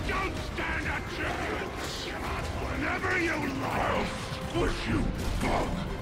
Don't stand a chance! Whenever you like! I'll squish you, bug!